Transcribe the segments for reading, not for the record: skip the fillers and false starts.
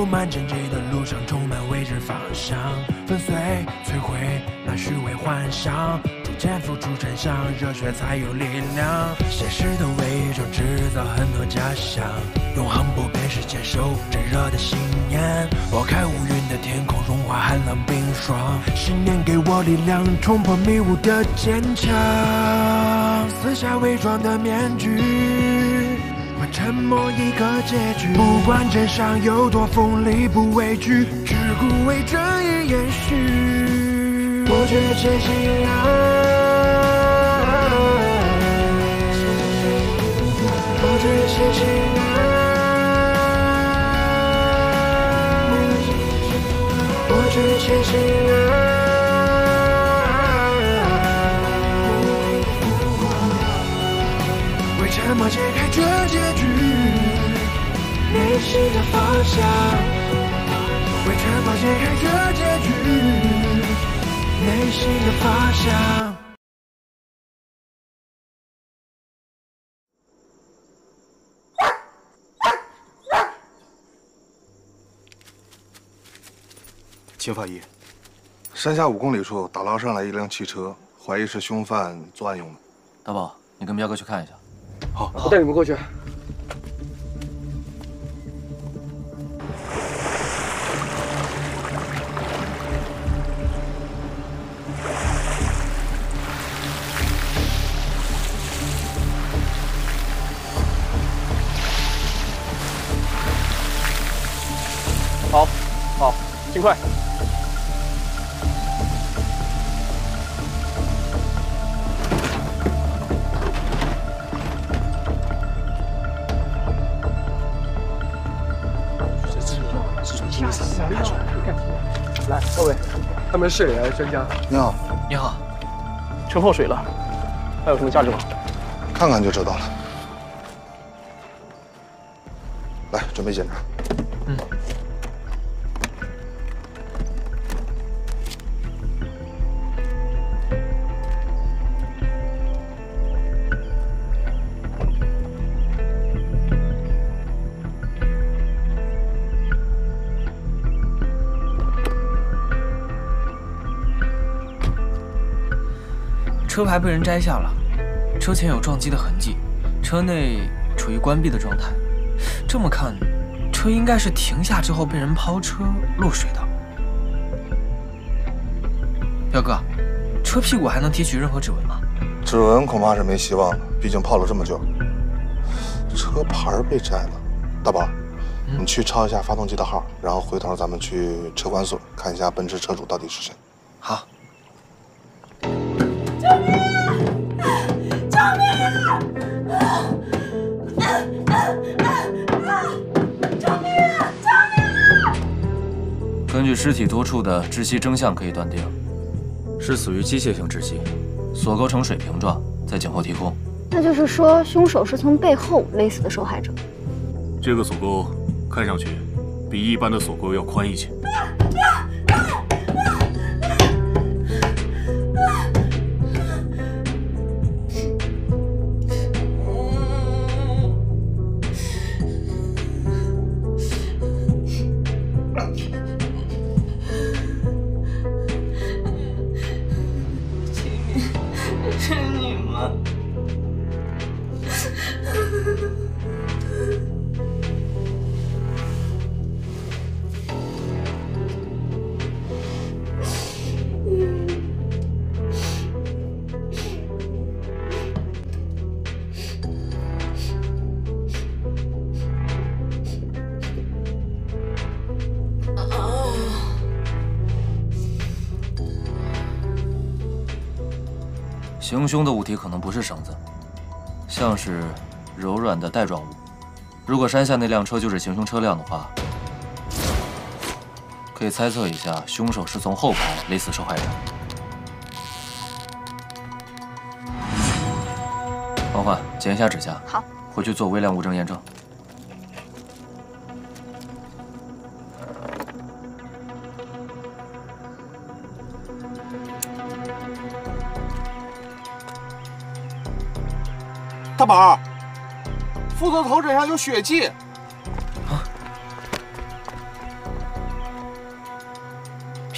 充满荆棘的路上，充满未知方向，粉碎摧毁那虚伪幻想，逐渐付出真相，热血才有力量。现实的伪装制造很多假象，永恒不变是坚守炙热的信念。拨开乌云的天空，融化寒冷冰霜，信念给我力量，冲破迷雾的坚强。撕下伪装的面具，换沉默一个结局。不管真相有多锋利，不畏惧，只顾为正义延续。我却坚信爱，我却坚信爱，我却坚信爱。为沉默解开这结局，内心的方向。为沉默解开这结局，内心的方向。 秦法医，山下5公里处打捞上来一辆汽车，怀疑是凶犯作案用的。 大宝，你跟彪哥去看一下。 好， 我带你们过去。好，好，尽快。来，各位，他们市里来的专家。 你好， 你好， 车泡水了，还有什么价值吗？ 看看就知道了。来，准备检查。 嗯。 车牌被人摘下了，车前有撞击的痕迹，车内处于关闭的状态。这么看，车应该是停下之后被人抛车落水的。彪哥，车屁股还能提取任何指纹吗？ 指纹恐怕是没希望了，毕竟泡了这么久。车牌被摘了，大宝，你去抄一下发动机的号，然后回头咱们去车管所看一下奔驰车主到底是谁。 好。根据尸体多处的窒息征象可以断定，是死于机械性窒息，锁沟呈水平状，在颈后提空。 那就是说，凶手是从背后勒死的受害者。 这个锁沟看上去比一般的锁沟要宽一些。 行凶的物体可能不是绳子，像是柔软的带状物。如果山下那辆车就是行凶车辆的话，可以猜测一下，凶手是从后排勒死受害者。黄焕，剪一下指甲。 好。 回去做微量物证验证。 大宝，副座头枕上有血迹。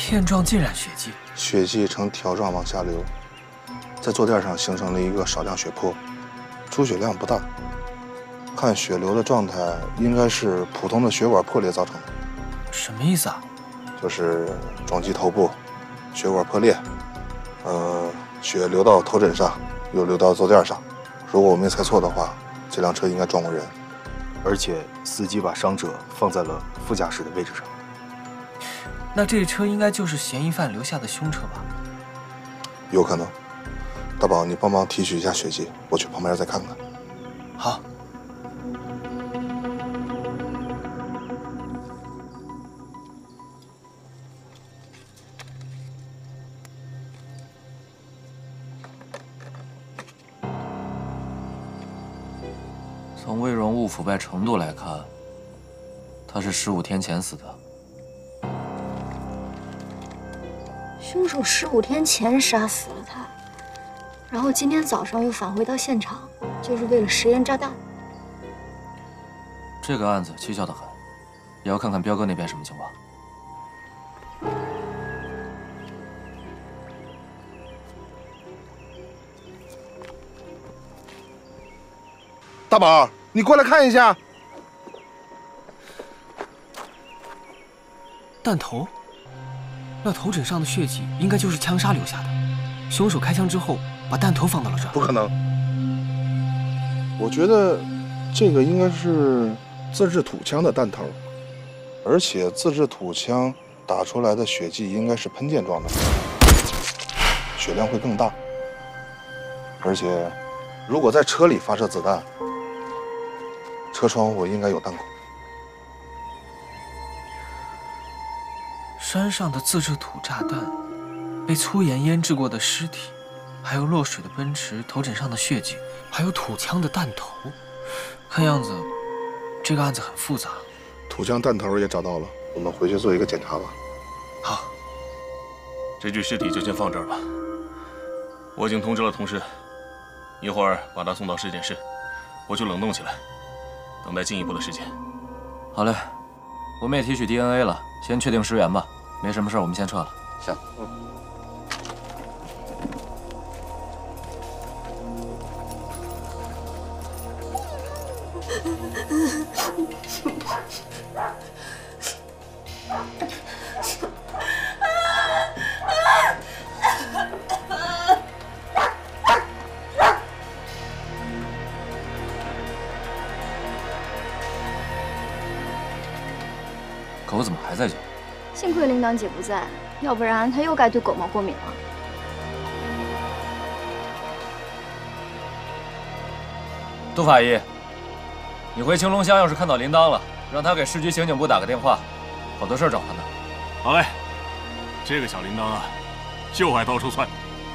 片状浸染血迹， 血迹呈条状往下流，在坐垫上形成了一个少量血泊，出血量不大。看血流的状态，应该是普通的血管破裂造成的。 什么意思啊？ 就是撞击头部，血管破裂，血流到头枕上，又流到坐垫上。如果我没猜错的话，这辆车应该撞过人， 而且司机把伤者放在了副驾驶的位置上。 那这车应该就是嫌疑犯留下的凶车吧？ 有可能。大宝，你帮忙提取一下血迹，我去旁边再看看。 好。 从魏荣物腐败程度来看，他是15天前死的。 凶手15天前杀死了他，然后今天早上又返回到现场，就是为了实验炸弹。 这个案子蹊跷得很，也要看看彪哥那边什么情况。 大宝，你过来看一下。 弹头，那头枕上的血迹应该就是枪杀留下的。凶手开枪之后把弹头放到了这儿。 不可能，我觉得这个应该是自制土枪的弹头，而且自制土枪打出来的血迹应该是喷溅状的，血量会更大。而且，如果在车里发射子弹，车窗户应该有弹孔。 山上的自制土炸弹，被粗盐腌制过的尸体，还有落水的奔驰头枕上的血迹，还有土枪的弹头，看样子这个案子很复杂。 土枪弹头也找到了，我们回去做一个检查吧。 好， 这具尸体就先放这儿吧。我已经通知了同事，一会儿把他送到尸检室，我去冷冻起来，等待进一步的尸检。 好嘞，我们也提取 DNA 了，先确定尸源吧。没什么事，我们先撤了。 行。 狗怎么还在叫？ 幸亏铃铛姐不在，要不然她又该对狗毛过敏了。 杜法医，你回青龙乡，要是看到铃铛了，让他给市局刑警部打个电话，好多事儿找他呢。 好嘞，这个小铃铛啊，就爱到处窜。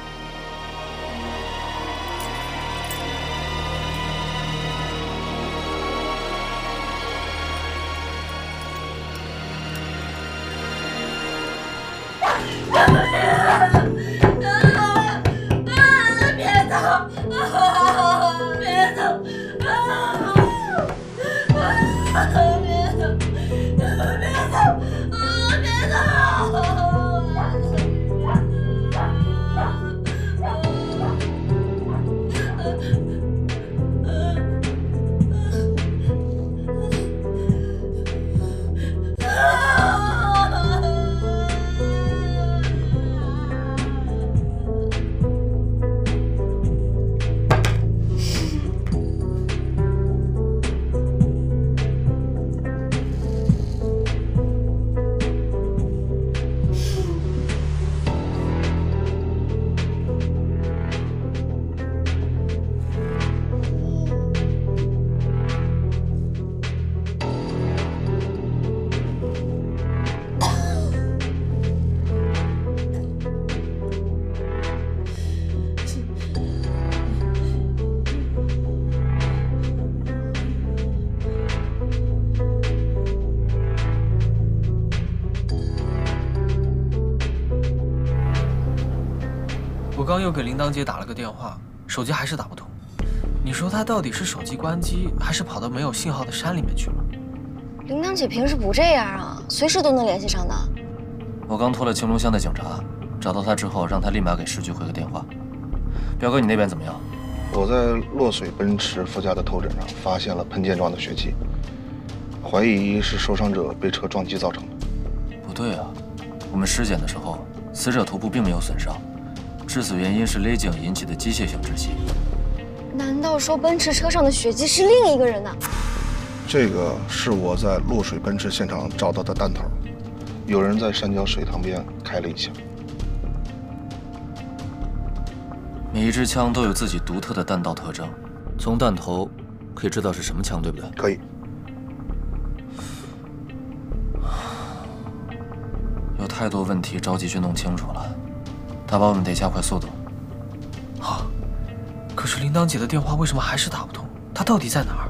我刚又给铃铛姐打了个电话，手机还是打不通。你说她到底是手机关机，还是跑到没有信号的山里面去了？ 铃铛姐平时不这样啊，随时都能联系上的。 我刚托了青龙乡的警察，找到他之后，让他立马给市局回个电话。彪哥，你那边怎么样？ 我在落水奔驰副驾的头枕上发现了喷溅状的血迹，怀疑是受伤者被车撞击造成的。 不对啊，我们尸检的时候，死者头部并没有损伤，致死原因是勒颈引起的机械性窒息。 难道说奔驰车上的血迹是另一个人呢？ 这个是我在落水奔驰现场找到的弹头，有人在山脚水塘边开了一枪。 每一支枪都有自己独特的弹道特征，从弹头可以知道是什么枪，对不对？ 可以。 有太多问题着急去弄清楚了，大宝，我们得加快速度。 好，可是铃铛姐的电话为什么还是打不通？她到底在哪儿？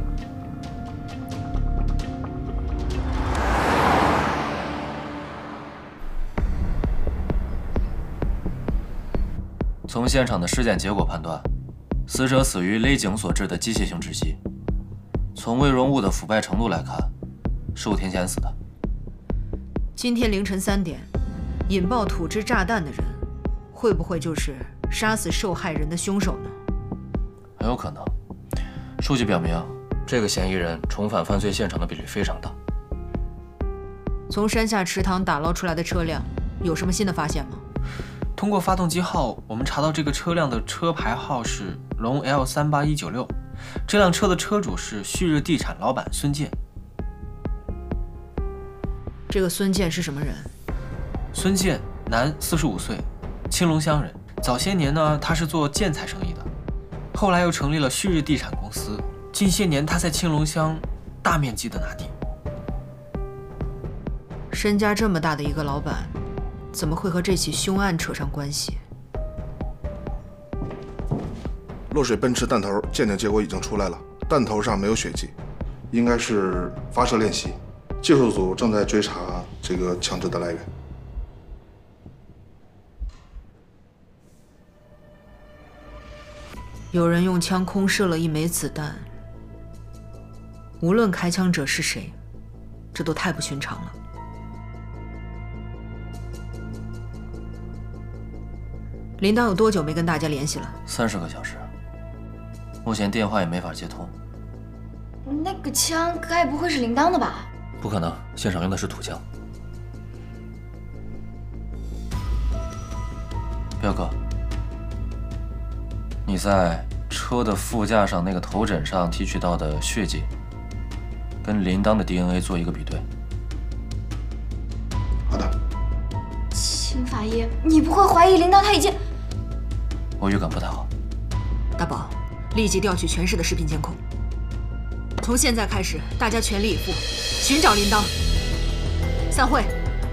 从现场的尸检结果判断，死者死于勒颈所致的机械性窒息。从未溶物的腐败程度来看，15天前死的。 今天凌晨3点，引爆土制炸弹的人，会不会就是杀死受害人的凶手呢？ 很有可能。数据表明，这个嫌疑人重返犯罪现场的比例非常大。 从山下池塘打捞出来的车辆，有什么新的发现吗？ 通过发动机号，我们查到这个车辆的车牌号是龙 L38196，这辆车的车主是旭日地产老板孙健。 这个孙健是什么人？ 孙健，男，45岁，青龙乡人。早些年呢，他是做建材生意的，后来又成立了旭日地产公司。近些年，他在青龙乡大面积的拿地。 身家这么大的一个老板，怎么会和这起凶案扯上关系？ 落水奔驰弹头鉴定结果已经出来了，弹头上没有血迹，应该是发射练习。技术组正在追查这个枪支的来源。 有人用枪空射了1枚子弹，无论开枪者是谁，这都太不寻常了。铃铛有多久没跟大家联系了 ？30个小时，目前电话也没法接通。 那个枪该不会是铃铛的吧？ 不可能，现场用的是土枪。彪哥，你在车的副驾上那个头枕上提取到的血迹，跟铃铛的 DNA 做一个比对。 好的。 秦法医，你不会怀疑铃铛他已经…… 我预感不太好。 大宝，立即调取全市的视频监控。从现在开始，大家全力以赴寻找铃铛。散会。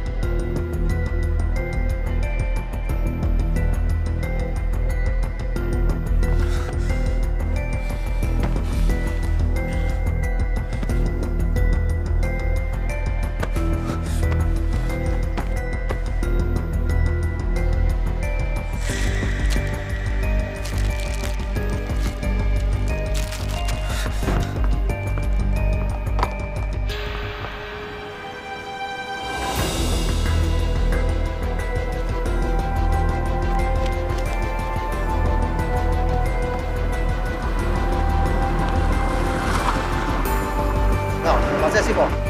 在西口。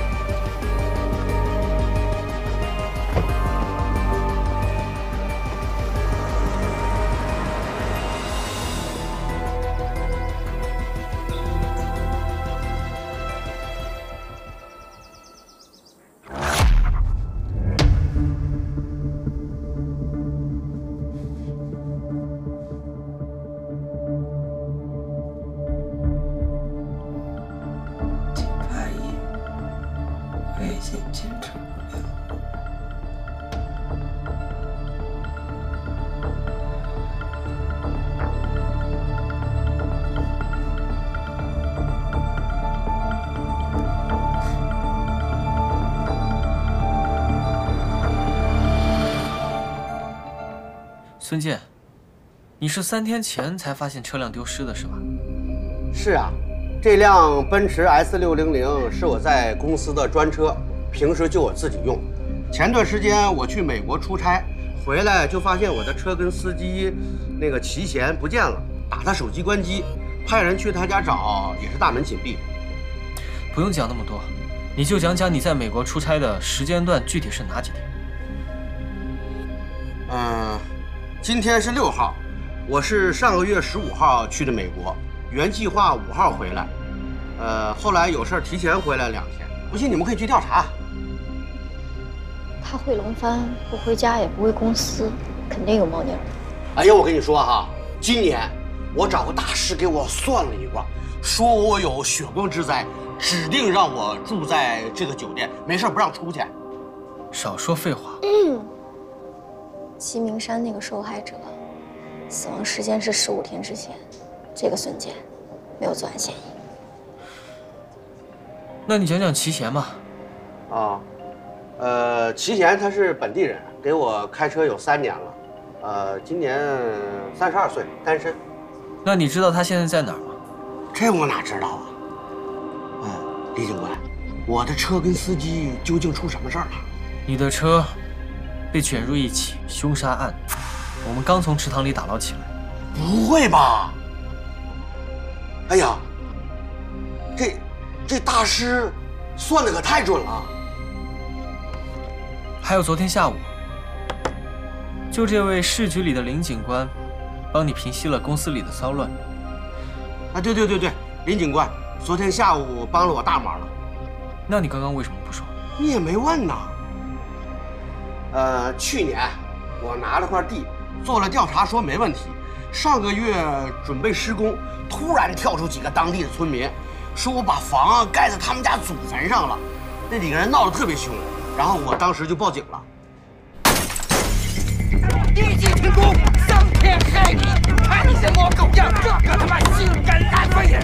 坚持不了。 孙健，你是3天前才发现车辆丢失的是吧？ 是啊，这辆奔驰 S600是我在公司的专车，平时就我自己用。 前段时间我去美国出差，回来就发现我的车跟司机那个齐贤不见了，打他手机关机，派人去他家找，也是大门紧闭。 不用讲那么多，你就讲讲你在美国出差的时间段具体是哪几天？ 今天是6号，我是上个月15号去的美国，原计划5号回来，后来有事提前回来2天，不信你们可以去调查。 他回龙帆不回家也不回公司，肯定有猫腻儿。 哎呀，我跟你说哈，今年我找个大师给我算了一卦，说我有血光之灾，指定让我住在这个酒店，没事不让出去。 少说废话。 齐明山那个受害者，死亡时间是15天之前，这个孙健没有作案嫌疑。 那你讲讲齐贤吧。 齐贤他是本地人，给我开车有3年了，今年32岁，单身。 那你知道他现在在哪儿吗？ 这我哪知道啊？李警官，我的车跟司机究竟出什么事儿了？ 你的车被卷入一起凶杀案，我们刚从池塘里打捞起来。 不会吧？哎呀，这大师算的可太准了。 还有昨天下午，就这位市局里的林警官，帮你平息了公司里的骚乱。 啊，对，林警官昨天下午帮了我大忙了。 那你刚刚为什么不说？ 你也没问呐。去年我拿了块地，做了调查，说没问题。上个月准备施工，突然跳出几个当地的村民，说我把房盖在他们家祖坟上了。那几个人闹得特别凶，然后我当时就报警了。 立即停工，伤天害理，看你这模狗样，这个他妈性感烂肺！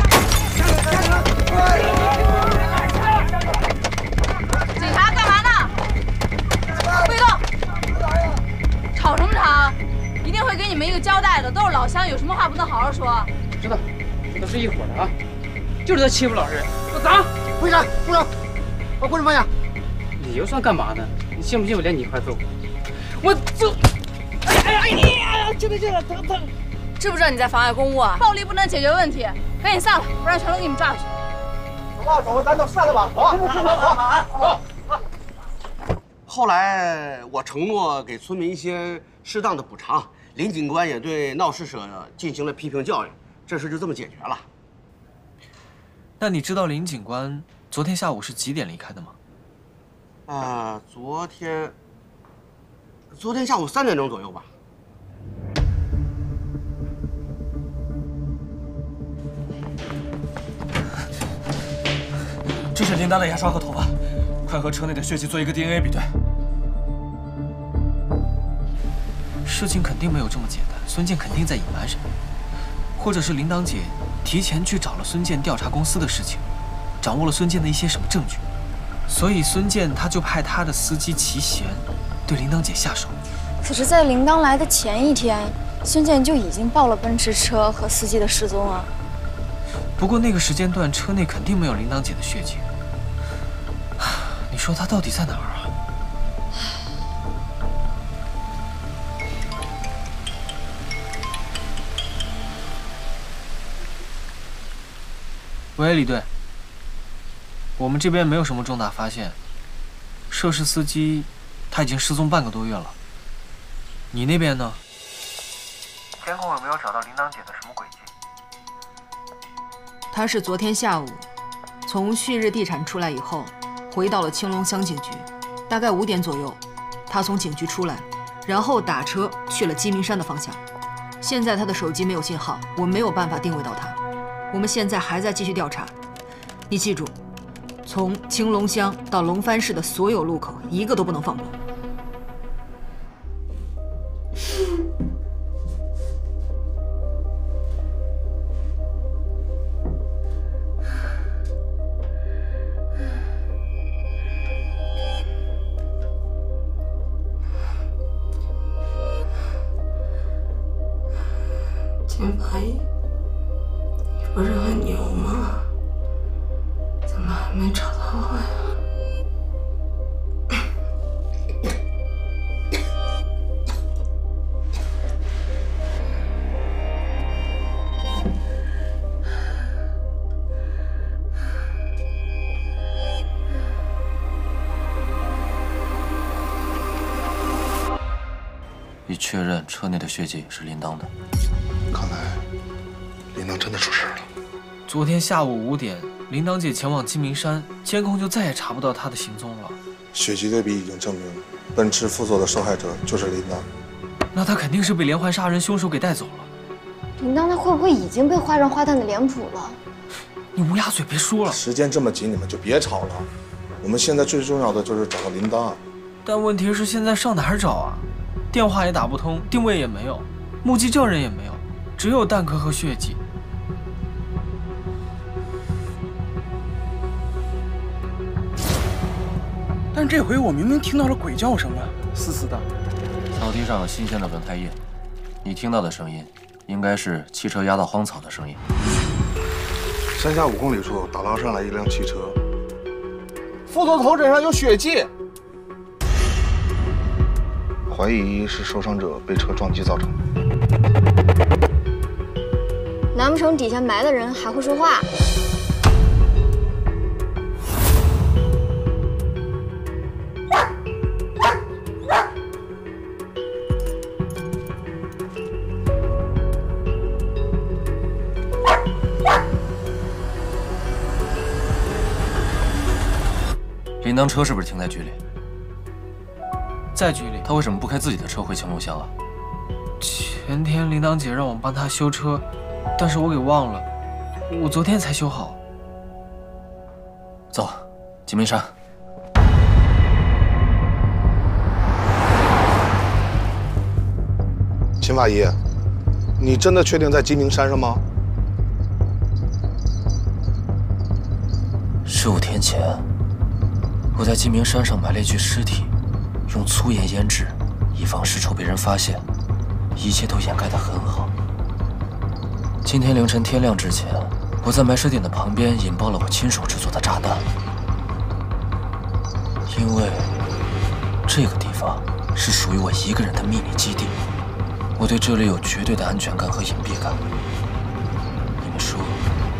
警察干嘛呢？不许动！吵什么吵？一定会给你们一个交代的，都是老乡，有什么话不能好好说？ 知道，这都是一伙的啊，就是他欺负老实人。给我走！ 为啥？住手！把棍子放下！ 你又算干嘛呢？你信不信我连你一块揍？我就……哎呀！进来，疼！ 知不知道你在妨碍公务啊？暴力不能解决问题，赶紧散了，不然全都给你们抓回去。 走，咱都散了吧，走。后来我承诺给村民一些适当的补偿，林警官也对闹事者进行了批评教育，这事就这么解决了。 那你知道林警官昨天下午是几点离开的吗？ 昨天下午3点钟左右吧。 这是林丹的牙刷和头发，快和车内的血迹做一个 DNA 比对。 事情肯定没有这么简单，孙健肯定在隐瞒什么，或者是铃铛姐提前去找了孙健调查公司的事情，掌握了孙健的一些什么证据，所以孙健他就派他的司机齐贤对铃铛姐下手。 可是，在铃铛来的前一天，孙健就已经报了奔驰车和司机的失踪啊。 不过那个时间段车内肯定没有铃铛姐的血迹，你说他到底在哪儿啊？喂，李队，我们这边没有什么重大发现，涉事司机他已经失踪半个多月了。你那边呢？监控有没有找到铃铛姐的什么轨迹？ 他是昨天下午从旭日地产出来以后，回到了青龙乡警局，大概5点左右，他从警局出来，然后打车去了鸡鸣山的方向。现在他的手机没有信号，我没有办法定位到他。我们现在还在继续调查，你记住，从青龙乡到龙帆市的所有路口，一个都不能放过。 金白，你不是很牛吗？怎么还没找到我呀？ 确认车内的血迹是铃铛的。 看来铃铛真的出事了。 昨天下午5点，铃铛姐前往鸡鸣山，监控就再也查不到她的行踪了。 血迹对比已经证明，奔驰副座的受害者就是铃铛。 那她肯定是被连环杀人凶手给带走了。 铃铛他会不会已经被画上花旦的脸谱了？ 你乌鸦嘴，别说了。 时间这么紧，你们就别吵了。我们现在最重要的就是找到铃铛。 但问题是现在上哪儿找啊？电话也打不通，定位也没有，目击证人也没有，只有弹壳和血迹。 但这回我明明听到了鬼叫声啊，嘶嘶的。 草地上有新鲜的轮胎印，你听到的声音应该是汽车压到荒草的声音。 山下5公里处打捞上来一辆汽车，副座头枕上有血迹，怀疑是受伤者被车撞击造成的。 难不成底下埋的人还会说话？ 铃铛车是不是停在局里？ 在局里。 他为什么不开自己的车回青龙乡啊？ 前天铃铛姐让我帮她修车，但是我给忘了，我昨天才修好。 走，鸡鸣山。 秦法医，你真的确定在鸡鸣山上吗 ？15天前，我在鸡鸣山上埋了一具尸体，用粗盐腌制，以防尸臭被人发现，一切都掩盖得很好。今天凌晨天亮之前，我在埋尸点的旁边引爆了我亲手制作的炸弹，因为这个地方是属于我一个人的秘密基地，我对这里有绝对的安全感和隐蔽感。你们说，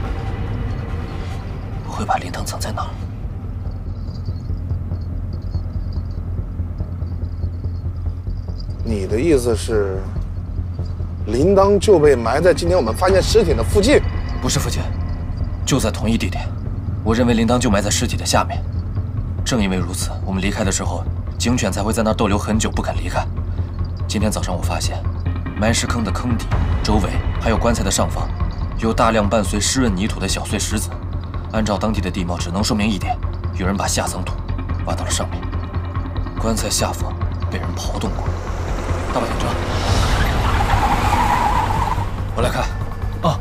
我会把铃铛藏在哪儿？ 你的意思是，铃铛就被埋在今天我们发现尸体的附近？ 不是附近，就在同一地点。我认为铃铛就埋在尸体的下面。正因为如此，我们离开的时候，警犬才会在那儿逗留很久，不肯离开。今天早上我发现，埋尸坑的坑底、周围还有棺材的上方，有大量伴随湿润泥土的小碎石子。按照当地的地貌，只能说明一点：有人把下层土挖到了上面。棺材下方被人刨动过。大把警车，我来看。 哦。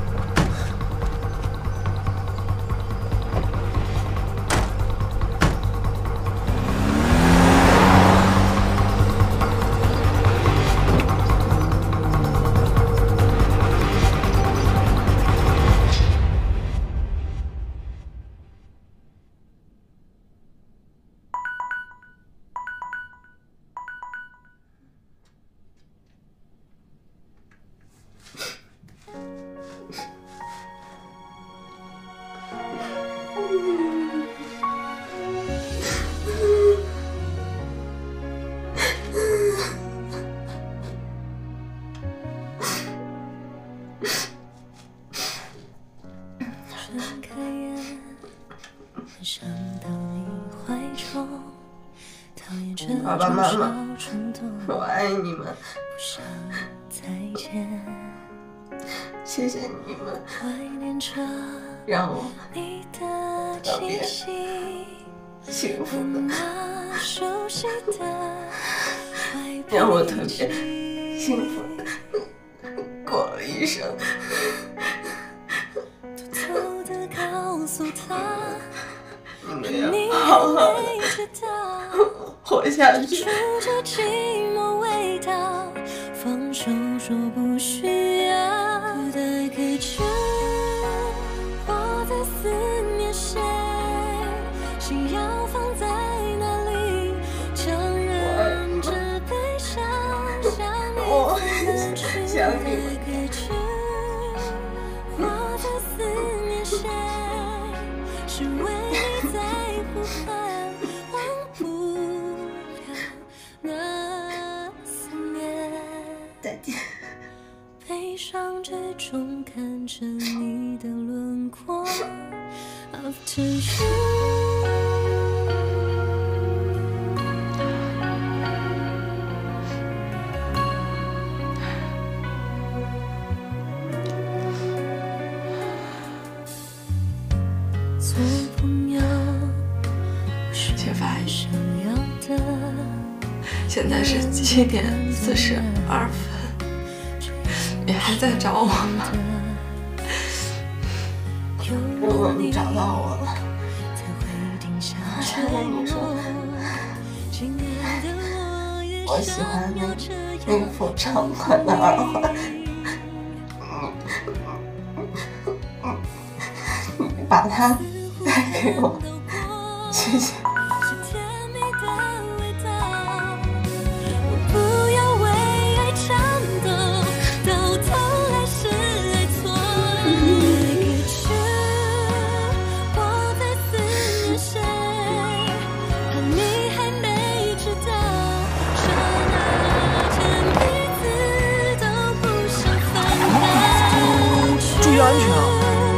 爸爸妈妈，我爱你们，谢谢你们，让我特别幸福的，让我特别幸福的过了一生。你们要好好的活下去。放手说不需要再给去，我在思念谁，心要放在哪里？强忍着悲伤，想你再给去，我在思念谁，是为你在呼喊，忘不了那思念。 程序。做朋友， 且发现现在是7点42分，你还在找我吗？如果你找到我了，现在你说，我喜欢那副长款的耳环，你把它带给我，谢谢。 注意安全啊！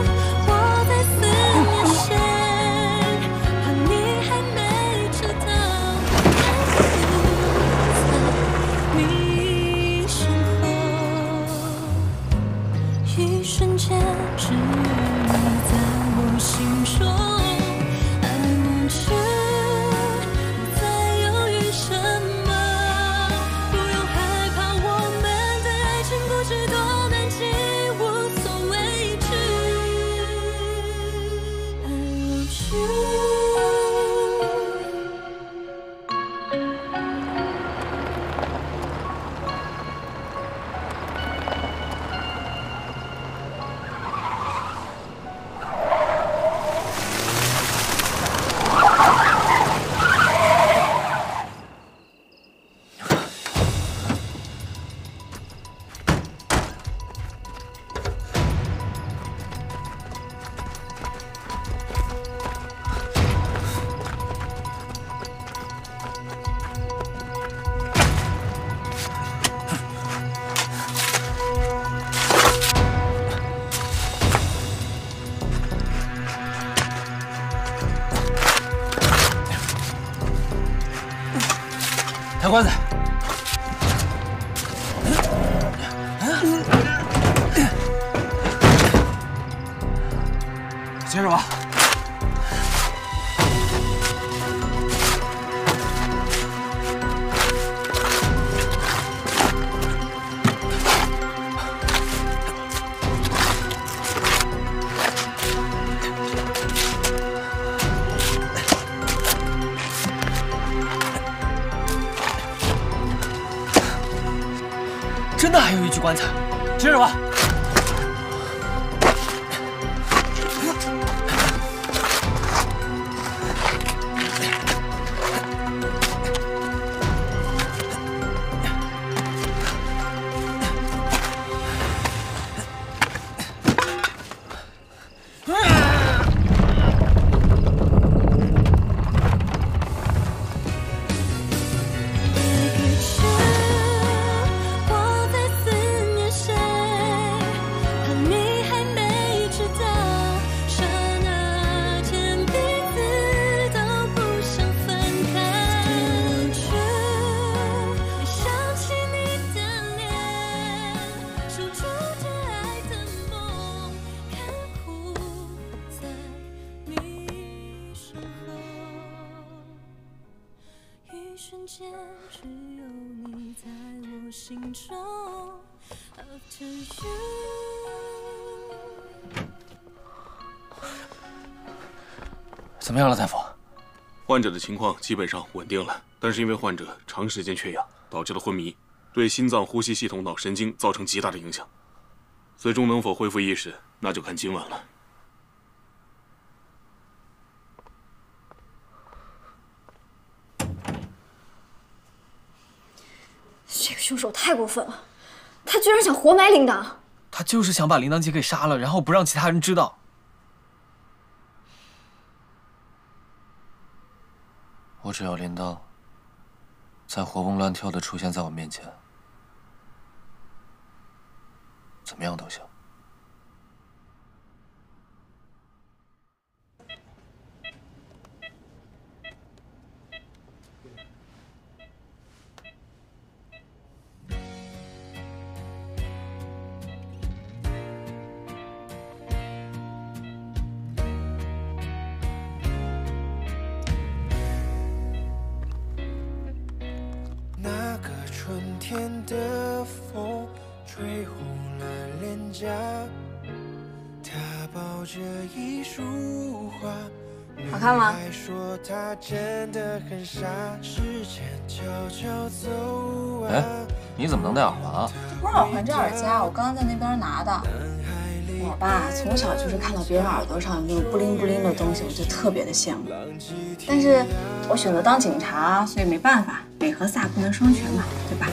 一瞬间，只有你在我心中。爱过去，不再犹豫什么，不用害怕，我们对爱情不知多难记，无所畏惧。爱过去。 抬棺材。接着吧。真的还有一具棺材，接着吧。瞬间，只有你在我心中。After you。 怎么样了，大夫？ 患者的情况基本上稳定了，但是因为患者长时间缺氧导致了昏迷，对心脏、呼吸系统、脑神经造成极大的影响。最终能否恢复意识，那就看今晚了。 这个凶手太过分了，他居然想活埋铃铛。 他就是想把铃铛姐给杀了，然后不让其他人知道。 我只要铃铛再活蹦乱跳的出现在我面前，怎么样都行。 天的风吹红了脸颊，他抱着一束花。 好看吗？ 哎，你怎么能戴耳环啊？ 这不是耳环，这耳夹，我刚刚在那边拿的。我吧，从小就是看到别人耳朵上有那种布灵布灵的东西，我就特别的羡慕。但是我选择当警察，所以没办法，美和飒不能双全嘛，对吧？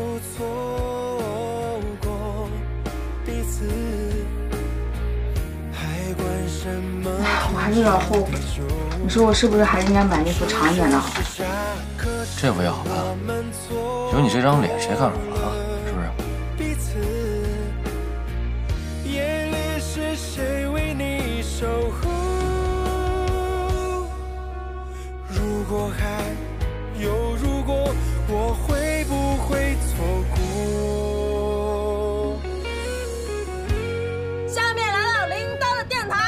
哎，我还是有点后悔。你说我是不是还是应该买那副长一点的？ 这回也好看。有你这张脸，谁看耳环啊？是不是？ 夜里是谁为你守候？如果还有如果，我会不会错过？ 下面来到铃铛的电台。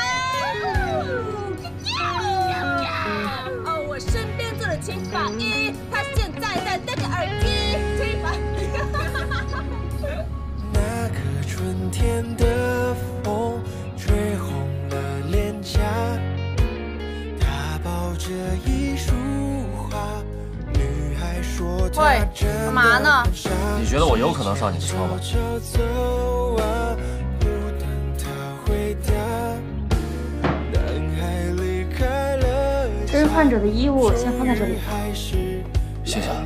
哦，我身边坐着秦法医，他现在在戴着耳机。秦法医。 那个春天的风吹红了脸颊，他抱着一束花，女孩说她真的干嘛呢？ 你觉得我有可能上你的车吗？ 这是患者的衣物，先放在这里吧。 谢谢。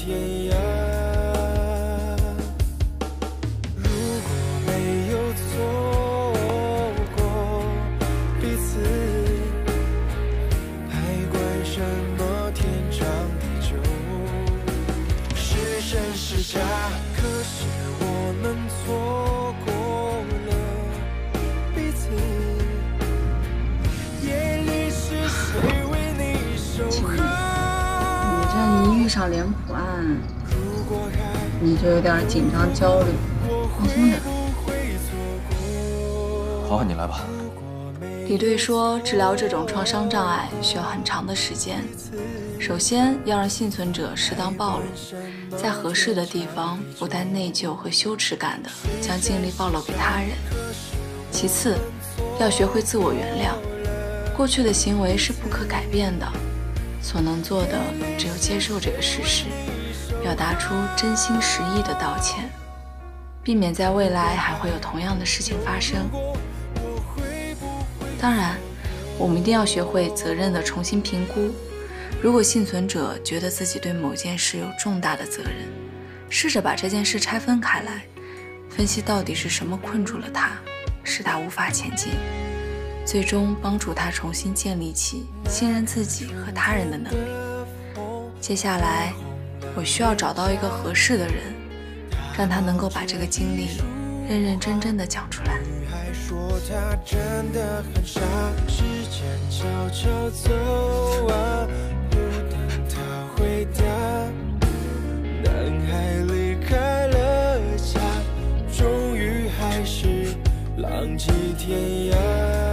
可是我们错过了彼此，夜里是谁为你守候？ 你这一遇上脸谱案，你就有点紧张焦虑，放松点。 豪豪，你来吧。 李队说，治疗这种创伤障碍需要很长的时间。首先要让幸存者适当暴露，在合适的地方不带内疚和羞耻感的将经历暴露给他人。其次，要学会自我原谅，过去的行为是不可改变的，所能做的只有接受这个事实，表达出真心实意的道歉，避免在未来还会有同样的事情发生。当然，我们一定要学会责任的重新评估。如果幸存者觉得自己对某件事有重大的责任，试着把这件事拆分开来，分析到底是什么困住了他，使他无法前进，最终帮助他重新建立起信任自己和他人的能力。接下来，我需要找到一个合适的人，让他能够把这个经历认认真真的讲出来。 说他真的很傻，时间悄悄走啊，不等他回答。男孩离开了家，终于还是浪迹天涯。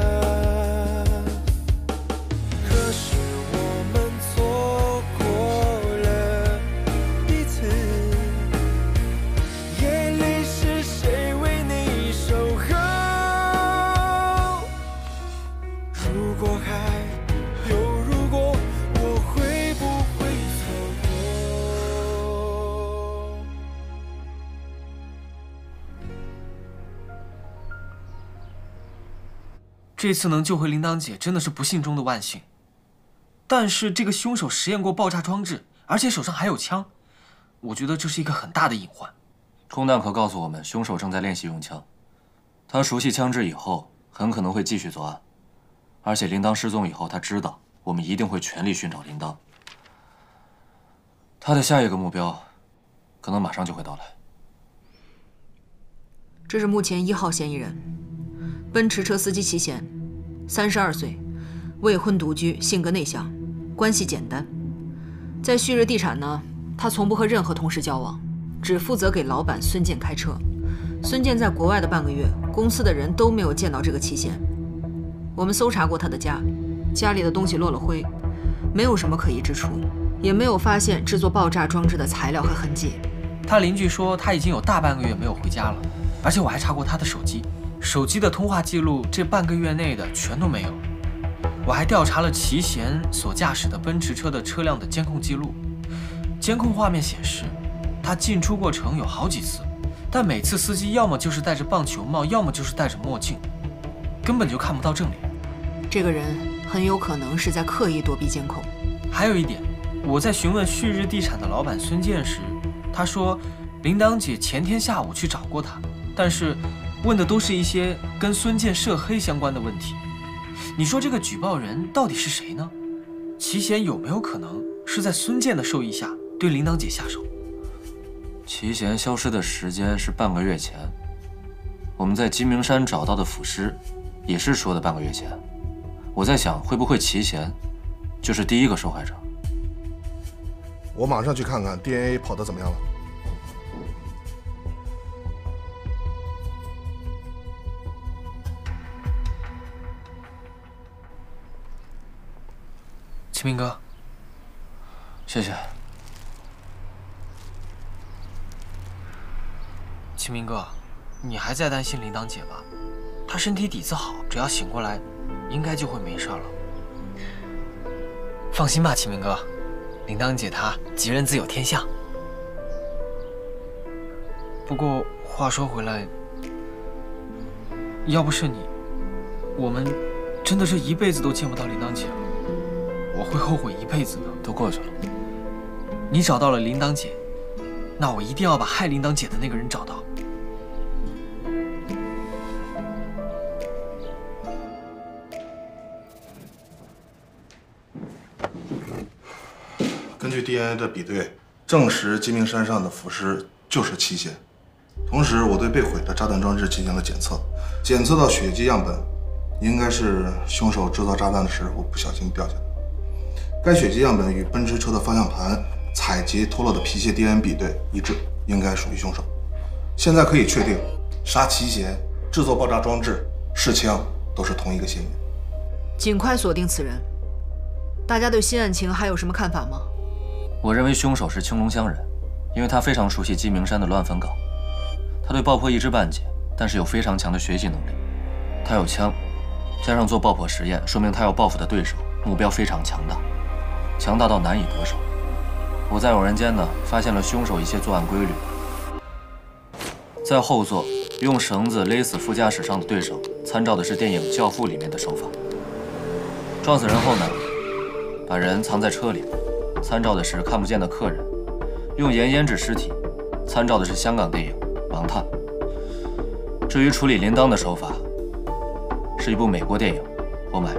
可是我们错过了彼此，夜里是谁为你守候？如果还有如果，我会不会错过？ 这次能救回铃铛姐，真的是不幸中的万幸。但是这个凶手实验过爆炸装置，而且手上还有枪，我觉得这是一个很大的隐患。 空弹可告诉我们，凶手正在练习用枪，他熟悉枪支以后，很可能会继续作案。而且铃铛失踪以后，他知道我们一定会全力寻找铃铛。他的下一个目标，可能马上就会到来。 这是目前1号嫌疑人，奔驰车司机齐贤，32岁，未婚独居，性格内向，关系简单。在旭日地产呢，他从不和任何同事交往，只负责给老板孙健开车。孙健在国外的半个月，公司的人都没有见到这个齐贤。我们搜查过他的家，家里的东西落了灰，没有什么可疑之处，也没有发现制作爆炸装置的材料和痕迹。 他邻居说他已经有大半个月没有回家了，而且我还查过他的手机，手机的通话记录这半个月内的全都没有。我还调查了齐贤所驾驶的奔驰车的车辆的监控记录，监控画面显示，他进出过城有好几次，但每次司机要么就是戴着棒球帽，要么就是戴着墨镜，根本就看不到正脸。 这个人很有可能是在刻意躲避监控。 还有一点，我在询问旭日地产的老板孙健时，他说铃铛姐前天下午去找过他，但是问的都是一些跟孙健涉黑相关的问题。你说这个举报人到底是谁呢？齐贤有没有可能是在孙健的授意下对铃铛姐下手？ 齐贤消失的时间是半个月前，我们在鸡鸣山找到的腐尸也是说的半个月前。我在想，会不会齐贤就是第一个受害者？ 我马上去看看 DNA 跑得怎么样了。 齐明哥， 谢谢。 齐明哥，你还在担心铃铛姐吧？她身体底子好，只要醒过来，应该就会没事了。放心吧，齐明哥，铃铛姐她吉人自有天相。不过话说回来，要不是你，我们真的是一辈子都见不到铃铛姐了。我会后悔一辈子的。 都过去了。 你找到了铃铛姐，那我一定要把害铃铛姐的那个人找到。 根据 DNA 的比对，证实鸡鸣山上的腐尸就是齐贤。同时，我对被毁的炸弹装置进行了检测，检测到血迹样本，应该是凶手制造炸弹的时候不小心掉下的。该血迹样本与奔驰车的方向盘采集脱落的皮屑 DNA 比对一致，应该属于凶手。现在可以确定，杀齐贤、制作爆炸装置、试枪都是同一个嫌疑人。 尽快锁定此人。大家对新案情还有什么看法吗？ 我认为凶手是青龙乡人，因为他非常熟悉鸡鸣山的乱坟岗，他对爆破一知半解，但是有非常强的学习能力。他有枪，加上做爆破实验，说明他要报复的对手目标非常强大，强大到难以得手。我在偶然间呢发现了凶手一些作案规律，在后座用绳子勒死副驾驶上的对手，参照的是电影《教父》里面的手法。撞死人后呢，把人藏在车里，参照的是看不见的客人，用盐腌制尸体，参照的是香港电影《盲探》。至于处理铃铛的手法，是一部美国电影《我买》，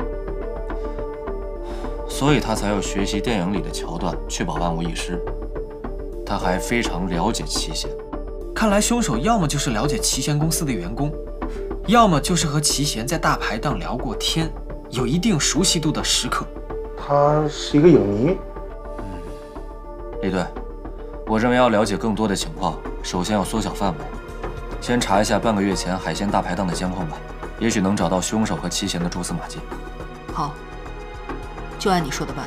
所以他才要学习电影里的桥段，确保万无一失。他还非常了解齐贤。 看来凶手要么就是了解齐贤公司的员工，要么就是和齐贤在大排档聊过天，有一定熟悉度的食客。 他是一个影迷。 李队，我认为要了解更多的情况，首先要缩小范围，先查一下半个月前海鲜大排档的监控吧，也许能找到凶手和齐贤的蛛丝马迹。 好，就按你说的办。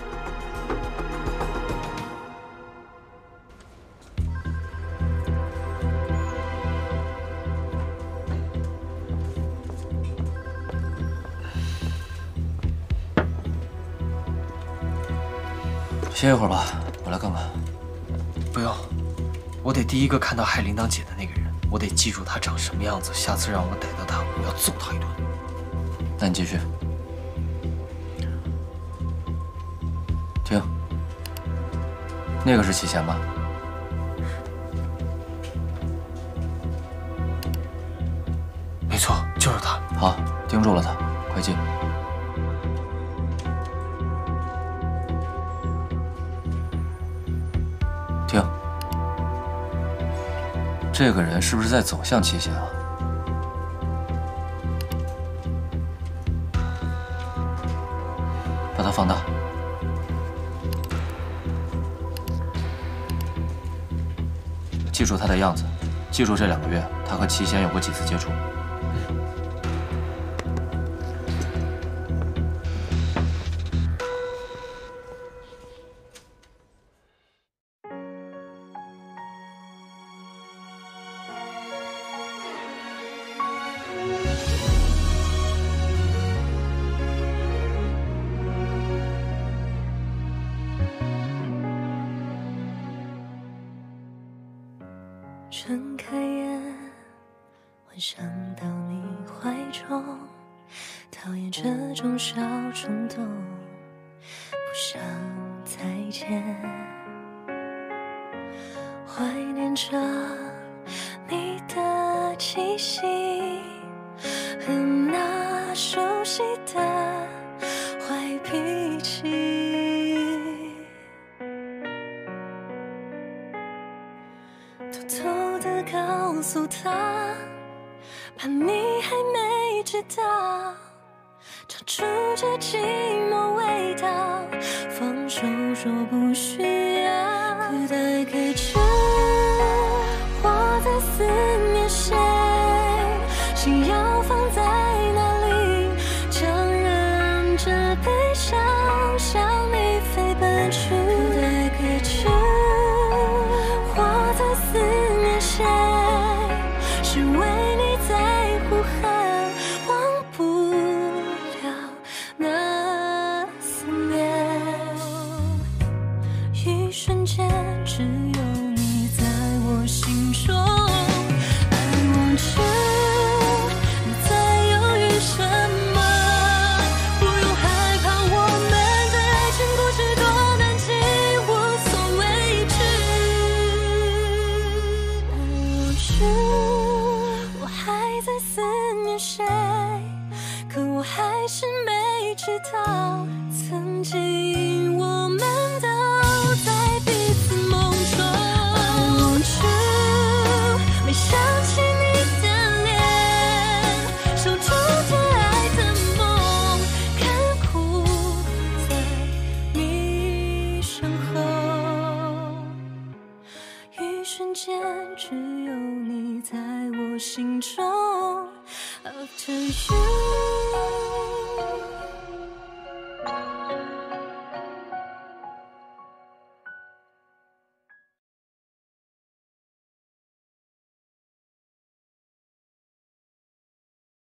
歇一会儿吧，我来看看。 不用，我得第一个看到害铃铛姐的那个人，我得记住他长什么样子，下次让我逮到他，我要揍他一顿。 那你继续。停。那个是齐贤吧？ 没错，就是他。 好，盯住了他，快进。停。这个人是不是在走向齐贤啊？把它放大。记住他的样子，记住这2个月他和齐贤有过几次接触。 睁开眼，幻想到你怀中，讨厌这种小冲动，不想再见，怀念着你的气息和那熟悉的坏脾气，偷偷地告诉他，怕你还没知道，尝出这寂寞味道。放手说不需要，可待可知，我在思念谁，心要放在哪里，强忍着悲伤向你飞奔去。可待可知，我在思念谁，是为你在呼喊，忘不了那思念。一瞬间，只有你在我心中。I want you， 你在犹豫什么？不用害怕，我们的爱情故事多难记，无所畏惧。I want you， 我还在思念谁，可我还是没知道曾经。